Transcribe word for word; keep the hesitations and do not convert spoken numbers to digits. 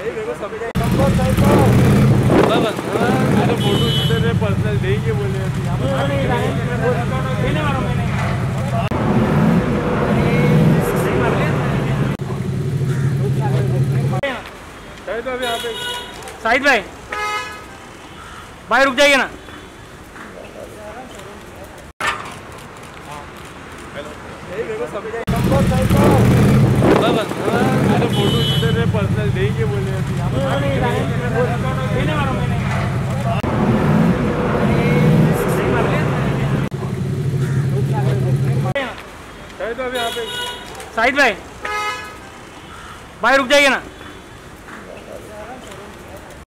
अरे photo shooter personal देंगे बोले तो अभी यहाँ पे साहिद भाई भाई रुक जाइए ना। अरे फोटो शूटर पर्सनल देंगे बोले तो अभी यहाँ पे साहिद भाई भाई रुक जाइए ना।